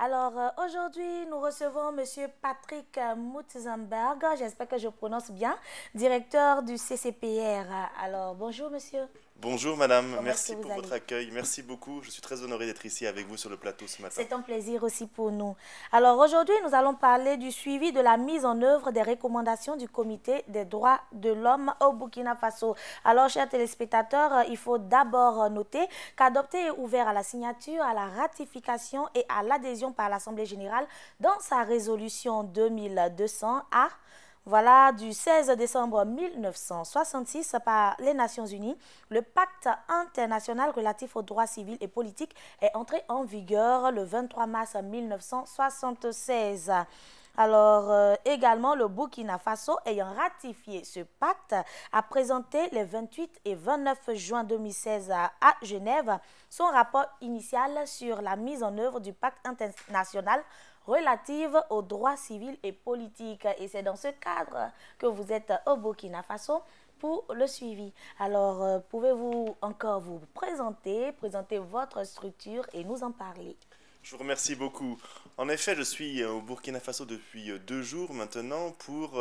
Alors, aujourd'hui, nous recevons Monsieur Patrick Mutzamberg, j'espère que je prononce bien, directeur du CCPR. Alors, bonjour monsieur, Bonjour madame, comment est-ce que merci vous pour votre allez? accueil, merci beaucoup. Je suis très honoré d'être ici avec vous sur le plateau ce matin. C'est un plaisir aussi pour nous. Alors, aujourd'hui, nous allons parler du suivi de la mise en œuvre des recommandations du Comité des droits de l'homme au Burkina Faso. Alors, chers téléspectateurs, il faut d'abord noter qu'adopter est ouvert à la signature, à la ratification et à l'adhésion par l'Assemblée générale dans sa résolution 2200A. Voilà, du 16 décembre 1966 par les Nations Unies, le pacte international relatif aux droits civils et politiques est entré en vigueur le 23 mars 1976. Alors, également, le Burkina Faso, ayant ratifié ce pacte, a présenté le 28 et 29 juin 2016 à Genève son rapport initial sur la mise en œuvre du pacte international relative aux droits civils et politiques. Et c'est dans ce cadre que vous êtes au Burkina Faso pour le suivi. Alors, pouvez-vous encore vous présenter votre structure et nous en parler? Je vous remercie beaucoup. En effet, je suis au Burkina Faso depuis 2 jours maintenant pour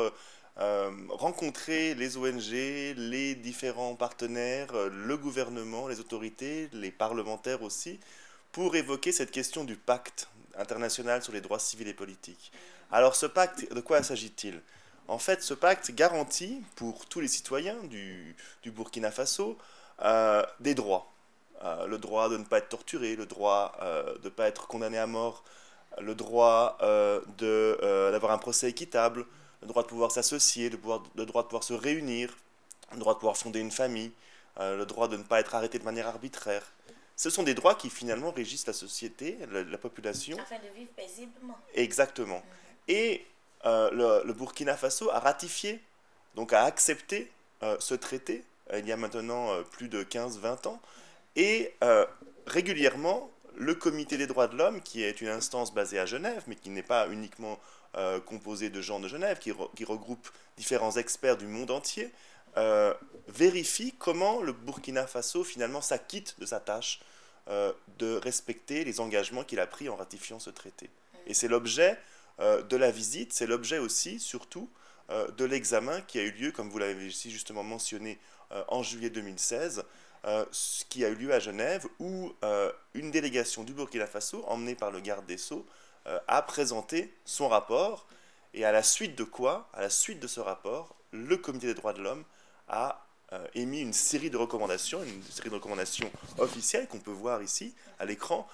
rencontrer les ONG, les différents partenaires, le gouvernement, les autorités, les parlementaires aussi, pour évoquer cette question du pacte international sur les droits civils et politiques. Alors ce pacte, de quoi s'agit-il? En fait, ce pacte garantit pour tous les citoyens du Burkina Faso des droits. Le droit de ne pas être torturé, le droit de ne pas être condamné à mort, le droit d'avoir un procès équitable, le droit de pouvoir s'associer, le droit de pouvoir se réunir, le droit de pouvoir fonder une famille, le droit de ne pas être arrêté de manière arbitraire. Ce sont des droits qui finalement régissent la société, la population. Afin de vivre paisiblement. Exactement. Et le Burkina Faso a ratifié, donc a accepté ce traité il y a maintenant plus de 15-20 ans. Et régulièrement, le Comité des droits de l'homme, qui est une instance basée à Genève, mais qui n'est pas uniquement composée de gens de Genève, qui regroupe différents experts du monde entier, vérifie comment le Burkina Faso finalement s'acquitte de sa tâche de respecter les engagements qu'il a pris en ratifiant ce traité. Et c'est l'objet de la visite, c'est l'objet aussi, surtout, de l'examen qui a eu lieu, comme vous l'avez ici justement mentionné, en juillet 2016, qui a eu lieu à Genève, où une délégation du Burkina Faso, emmenée par le garde des Sceaux, a présenté son rapport, et à la suite de quoi, à la suite de ce rapport, le Comité des droits de l'homme a émis une série de recommandations officielles qu'on peut voir ici à l'écran,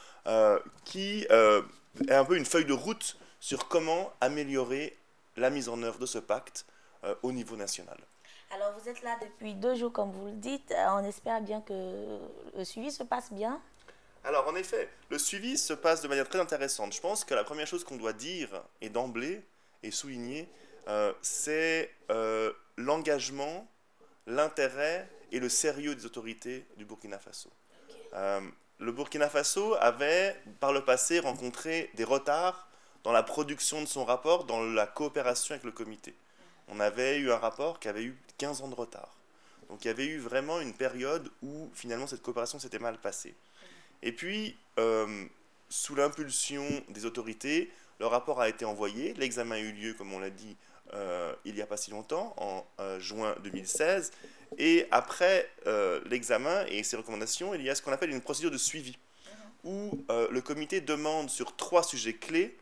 qui est un peu une feuille de route sur comment améliorer la mise en œuvre de ce pacte au niveau national. Alors, vous êtes là depuis 2 jours, comme vous le dites. On espère bien que le suivi se passe bien. Alors, en effet, le suivi se passe de manière très intéressante. Je pense que la première chose qu'on doit dire, et d'emblée, et souligner, c'est l'engagement, l'intérêt et le sérieux des autorités du Burkina Faso. Euh, le Burkina Faso avait, par le passé, rencontré des retards dans la production de son rapport, dans la coopération avec le comité. On avait eu un rapport qui avait eu 15 ans de retard. Donc il y avait eu vraiment une période où finalement cette coopération s'était mal passée. Et puis, sous l'impulsion des autorités, le rapport a été envoyé. L'examen a eu lieu, comme on l'a dit, il n'y a pas si longtemps, en juin 2016. Et après l'examen et ses recommandations, il y a ce qu'on appelle une procédure de suivi, où le comité demande sur 3 sujets clés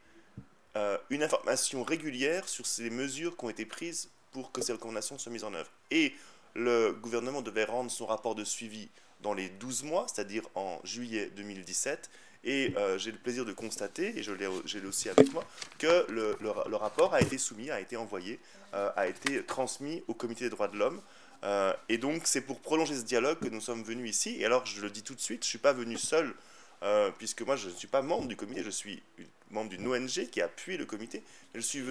une information régulière sur ces mesures qui ont été prises pour que ces recommandations soient mises en œuvre. Et le gouvernement devait rendre son rapport de suivi dans les 12 mois, c'est-à-dire en juillet 2017. Et j'ai le plaisir de constater, et j'ai aussi avec moi, que le rapport a été soumis, a été envoyé, a été transmis au Comité des droits de l'homme. Et donc c'est pour prolonger ce dialogue que nous sommes venus ici. Et alors je le dis tout de suite, je ne suis pas venu seul, puisque moi je ne suis pas membre du comité, je suis membre d'une ONG qui appuie le comité. Je suis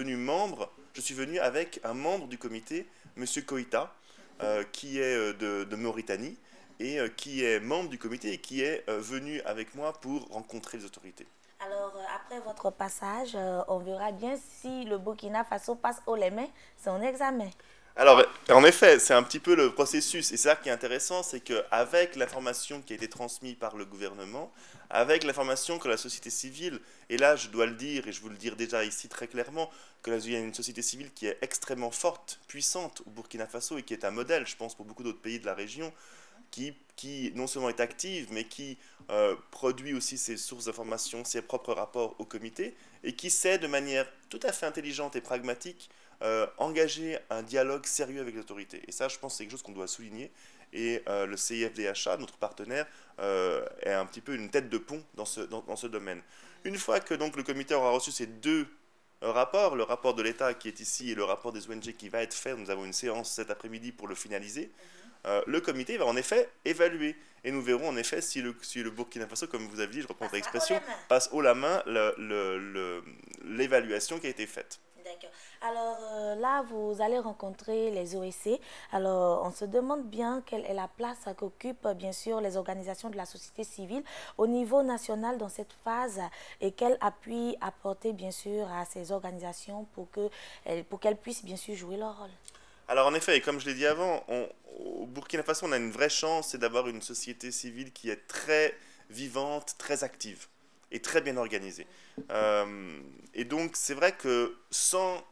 venu avec un membre du comité, Monsieur Koïta, qui est de Mauritanie, et qui est membre du comité et qui est venu avec moi pour rencontrer les autorités. Alors, après votre passage, on verra bien si le Burkina Faso passe haut les mains son examen. Alors, en effet, c'est un petit peu le processus. Et c'est ça qui est intéressant, c'est qu'avec l'information qui a été transmise par le gouvernement, avec l'information que la société civile, et là je dois le dire, et je vous le dire déjà ici très clairement, qu'il y a une société civile qui est extrêmement forte, puissante au Burkina Faso et qui est un modèle, je pense, pour beaucoup d'autres pays de la région, qui non seulement est active, mais qui produit aussi ses sources d'information, ses propres rapports au comité, et qui sait de manière tout à fait intelligente et pragmatique engager un dialogue sérieux avec l'autorité. Et ça, je pense, c'est quelque chose qu'on doit souligner. Et le CIFDHA, notre partenaire, est un petit peu une tête de pont dans ce domaine. Une fois que donc le comité aura reçu ces deux rapports, le rapport de l'État qui est ici et le rapport des ONG qui va être fait, nous avons une séance cet après-midi pour le finaliser, le comité va en effet évaluer. Et nous verrons en effet si le Burkina Faso, comme vous avez dit, je reprends votre expression, passe haut la main l'évaluation qui a été faite. D'accord. Alors là, vous allez rencontrer les OSC. Alors, on se demande bien quelle est la place qu'occupent bien sûr les organisations de la société civile au niveau national dans cette phase et quel appui apporter bien sûr à ces organisations pour qu'elles puissent bien sûr jouer leur rôle. Alors en effet, et comme je l'ai dit avant, au Burkina Faso, on a une vraie chance, c'est d'avoir une société civile qui est très vivante, très active et très bien organisée. Et donc c'est vrai que sans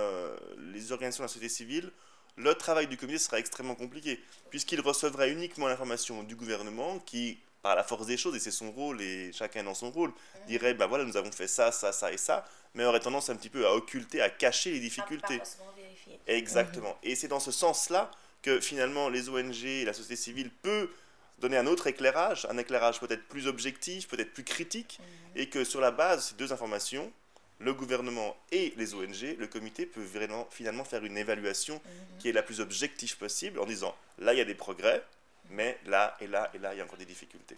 les organisations de la société civile, le travail du comité sera extrêmement compliqué, puisqu'il recevrait uniquement l'information du gouvernement qui, par la force des choses, et c'est son rôle, et chacun dans son rôle, dirait, ben voilà, nous avons fait ça, ça, ça et ça, mais aurait tendance un petit peu à occulter, à cacher les difficultés. Exactement. Et c'est dans ce sens-là que finalement les ONG et la société civile peuvent donner un autre éclairage, un éclairage peut-être plus objectif, peut-être plus critique, et que sur la base de ces deux informations, le gouvernement et les ONG, le comité peut finalement faire une évaluation qui est la plus objective possible en disant là il y a des progrès, mais là et là et là il y a encore des difficultés.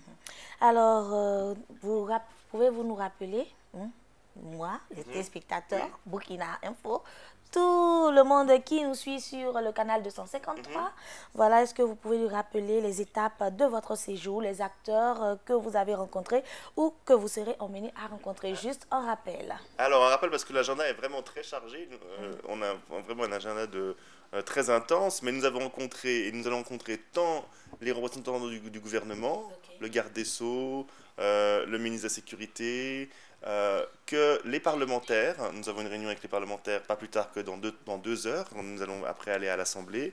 Alors, pouvez-vous nous rappeler, moi, les téléspectateurs, oui. Burkina Info, tout le monde qui nous suit sur le canal 253, voilà, est-ce que vous pouvez nous rappeler les étapes de votre séjour, les acteurs que vous avez rencontrés ou que vous serez emmenés à rencontrer, juste un rappel. Alors, un rappel parce que l'agenda est vraiment très chargé, on a vraiment un agenda très intense, mais nous avons rencontré et nous allons rencontrer tant les représentants du gouvernement, le garde des Sceaux, le ministre de la Sécurité, que les parlementaires. Nous avons une réunion avec les parlementaires pas plus tard que dans 2 heures, quand nous allons après aller à l'Assemblée,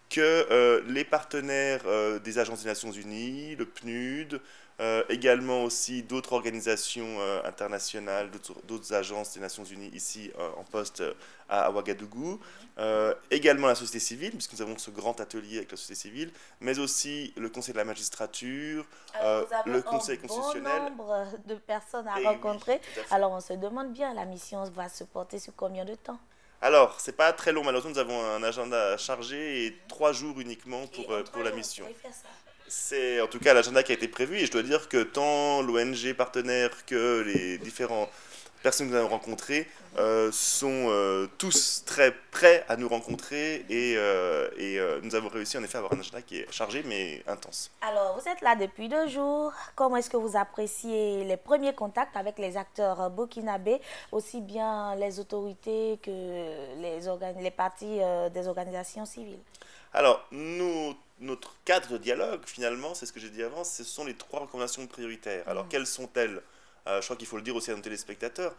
que les partenaires des agences des Nations Unies, le PNUD, également aussi d'autres organisations internationales, d'autres agences des Nations Unies ici en poste à Ouagadougou, également la société civile, puisque nous avons ce grand atelier avec la société civile, mais aussi le Conseil de la magistrature, le Conseil constitutionnel. Un nombre de personnes à rencontrer. Oui, alors on se demande bien, la mission va se porter sur combien de temps? Alors, c'est pas très long, malheureusement, nous avons un agenda chargé et 3 jours uniquement pour la mission. C'est en tout cas l'agenda qui a été prévu et je dois dire que tant l'ONG partenaire que les différentes personnes que nous avons rencontrées sont tous très prêts à nous rencontrer et nous avons réussi en effet à avoir un agenda qui est chargé mais intense. Alors, vous êtes là depuis 2 jours. Comment est-ce que vous appréciez les premiers contacts avec les acteurs burkinabés, aussi bien les autorités que les partis des organisations civiles? Alors, notre cadre de dialogue, finalement, c'est ce que j'ai dit avant, ce sont les 3 recommandations prioritaires. Alors, quelles sont-elles? Je crois qu'il faut le dire aussi à nos téléspectateurs.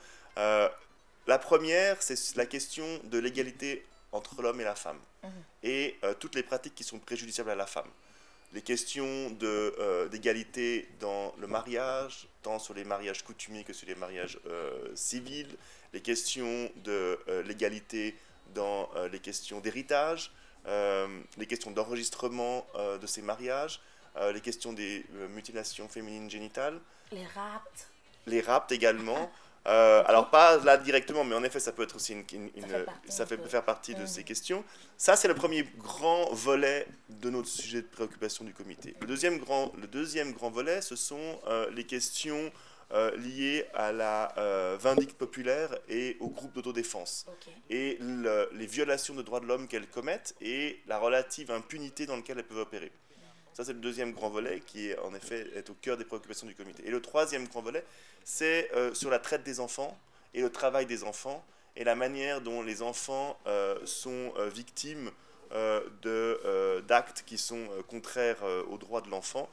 La première, c'est la question de l'égalité entre l'homme et la femme et toutes les pratiques qui sont préjudiciables à la femme. Les questions d'égalité dans le mariage, tant sur les mariages coutumiers que sur les mariages civils, les questions de l'égalité dans les questions d'héritage, les questions d'enregistrement de ces mariages, les questions des mutilations féminines génitales. Les rapts. Les rapts également. Alors pas là directement, mais en effet ça peut être aussi ça peut faire partie de ces questions. Ça c'est le premier grand volet de notre sujet de préoccupation du comité. Le deuxième grand volet, ce sont les questions liées à la vindicte populaire et au groupe d'autodéfense et les violations de droits de l'homme qu'elles commettent et la relative impunité dans laquelle elles peuvent opérer. Ça, c'est le deuxième grand volet qui, en effet, est au cœur des préoccupations du comité. Et le troisième grand volet, c'est sur la traite des enfants et le travail des enfants et la manière dont les enfants sont victimes d'actes qui sont contraires aux droits de l'enfant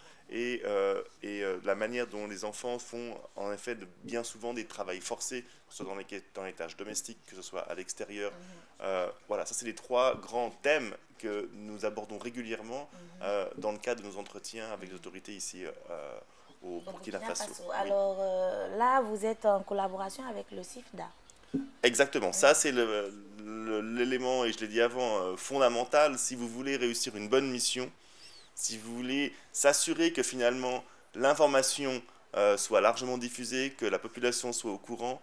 et la manière dont les enfants font en effet bien souvent des travails forcés, que ce soit dans les tâches domestiques, que ce soit à l'extérieur. Voilà, ça c'est les 3 grands thèmes que nous abordons régulièrement dans le cadre de nos entretiens avec les autorités ici au Burkina Faso. Alors là, vous êtes en collaboration avec le CIFDA. Exactement, ça c'est l'élément, et je l'ai dit avant, fondamental si vous voulez réussir une bonne mission, si vous voulez s'assurer que finalement l'information soit largement diffusée, que la population soit au courant,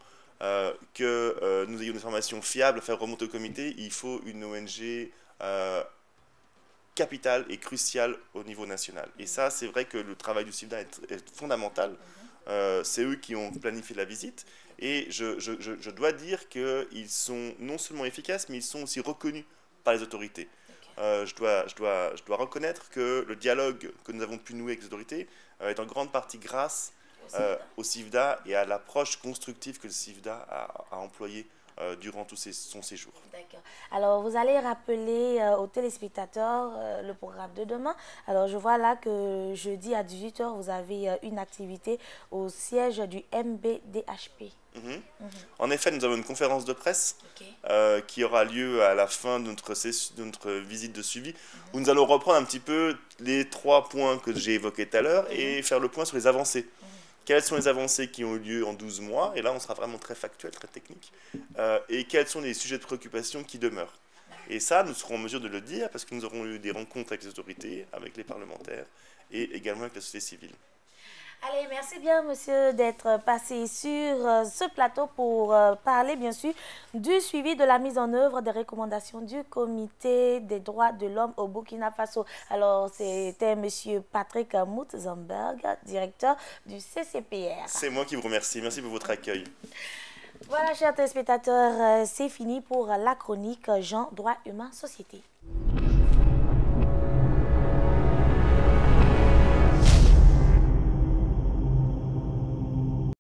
que nous ayons une information fiable à faire remonter au comité, il faut une ONG capitale et cruciale au niveau national. Et ça, c'est vrai que le travail du CIFDA est fondamental. C'est eux qui ont planifié la visite. Et je dois dire qu'ils sont non seulement efficaces, mais ils sont aussi reconnus par les autorités. Je dois reconnaître que le dialogue que nous avons pu nouer avec les autorités est en grande partie grâce au CIFDA et à l'approche constructive que le CIFDA a employée durant tout son séjour. D'accord. Alors, vous allez rappeler aux téléspectateurs le programme de demain. Alors, je vois là que jeudi à 18 h, vous avez une activité au siège du MBDHP. En effet, nous avons une conférence de presse qui aura lieu à la fin de notre visite de suivi, où nous allons reprendre un petit peu les 3 points que j'ai évoqués tout à l'heure et faire le point sur les avancées. Quelles sont les avancées qui ont eu lieu en 12 mois? Et là, on sera vraiment très factuel, très technique. Et quels sont les sujets de préoccupation qui demeurent? Et ça, nous serons en mesure de le dire parce que nous aurons eu des rencontres avec les autorités, avec les parlementaires et également avec la société civile. Allez, merci bien, monsieur, d'être passé sur ce plateau pour parler, bien sûr, du suivi de la mise en œuvre des recommandations du Comité des droits de l'homme au Burkina Faso. Alors, c'était monsieur Patrick Moutzamberg, directeur du CCPR. C'est moi qui vous remercie. Merci pour votre accueil. Voilà, chers téléspectateurs, c'est fini pour la chronique Gens, droits humains, société.